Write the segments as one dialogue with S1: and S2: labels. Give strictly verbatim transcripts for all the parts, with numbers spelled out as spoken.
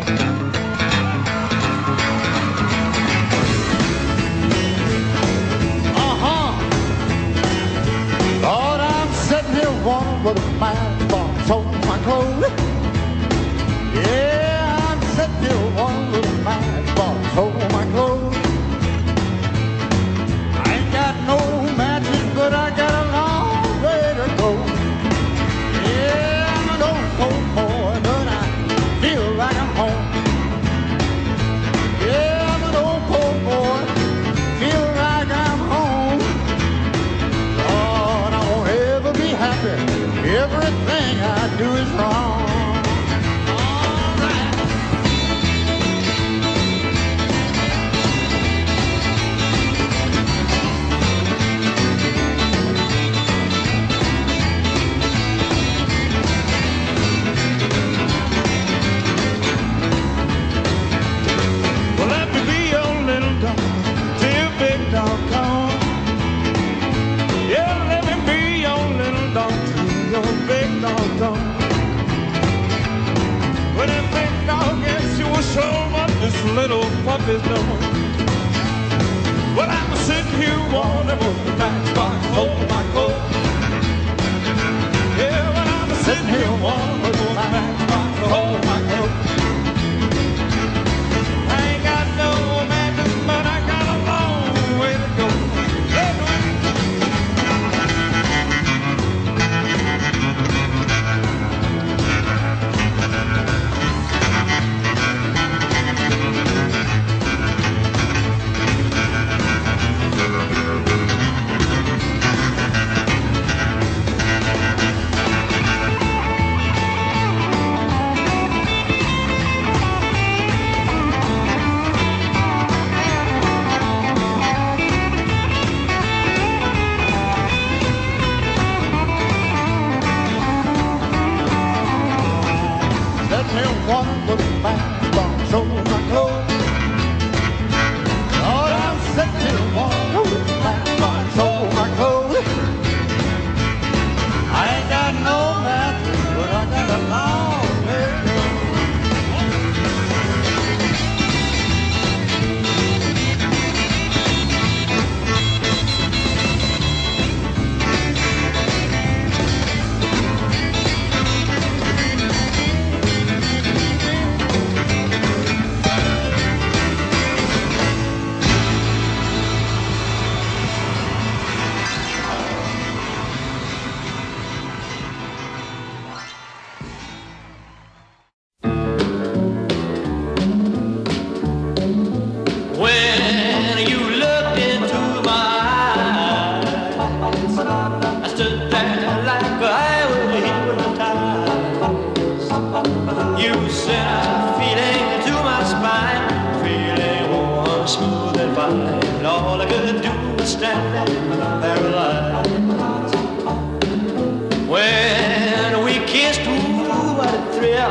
S1: With a matchbox on my clothes. Yeah, I'm sitting here one with a matchbox on my clothes. I ain't got no matches, but I got a long way to go. Yeah, I'm an old cold boy, but I feel like I'm home. Yeah, I'm an old cold boy, feel like I'm home. Lord, I won't ever be happy. Everything I do is wrong. All right. Well, let me be your little dog till big dog come. Yeah, let me be your little dog till your big dog come. When that big dog gets you a show what this little puppy's doing. Well, I'm sitting here warning with the matchbox hold my coat. Yeah, well, I'm sitting here warning with the matchbox hold my coat. I ain't got no matches, but I got a long way to go. One with a matchbox on my clothes. Lord, I'm sitting here one with a matchbox on my clothes. I ain't got no matches, but I got a long way to go. All I could do was stand there paralyzed. When we kissed, ooh, what a thrill.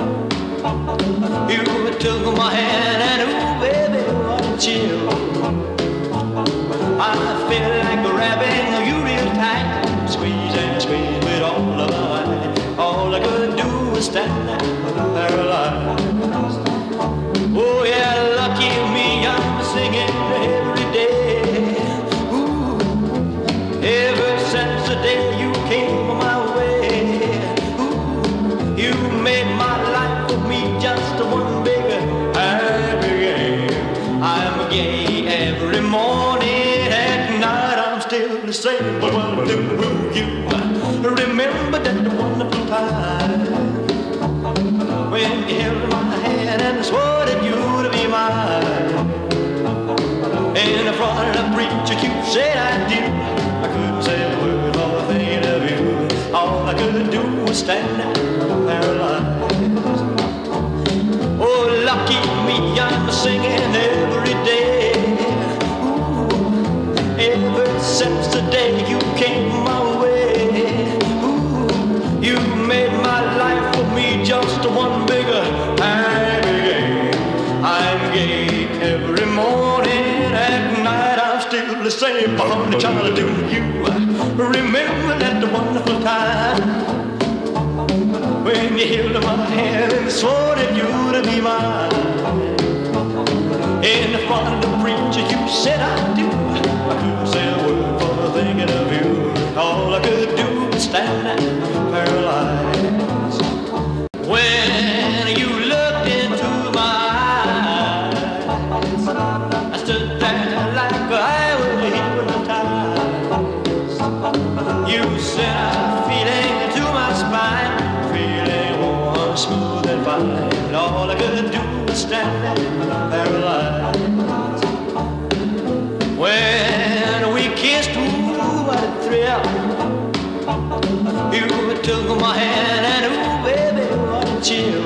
S1: You took my hand and ooh, baby, what a chill. I feel like grabbing you real tight, squeeze and squeeze with all of my might. All I could do was stand there paralyzed. Oh yeah, lucky me, I'm singing every day. Ooh, ever since the day you came my way. Ooh, you made my life for me just one big happy game. I'm gay every morning, at night I'm still the same. But what do you remember that wonderful time when you held my hand and swore that you'd be mine? In the front of the preacher, you said I do. I couldn't say a word more thinking of you. All I could do was stand there paralyzed. Oh, lucky me, I'm singing every day. Ooh, ever since the day you came my way. Ooh, you made my life for me just one bigger happy game. I'm gay every morning, at night I'm still the same. Honey, child, do you remember that wonderful time when you held my hand and swore that you'd to be mine. In front of the preacher you said I do. I couldn't say a word for thinking of you. All I could do was stand there paralyzed. When you looked into my eyes, I stood there like I was hypnotized. You said I'm feeling to my spine, feeling warm, smooth and fine. All I could do was stand there paralyzed. When we kissed, ooh, what a thrill. You took my hand and ooh, baby, what a chill.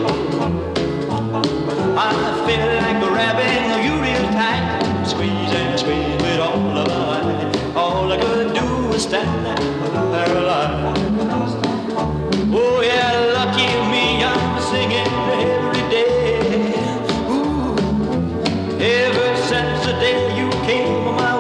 S1: I feel like grabbing you real tight, squeeze and squeeze with all of my might. All I could do was stand there paralyzed. Oh yeah, lucky me, I'm singing every day. Ooh, ever since the day you came my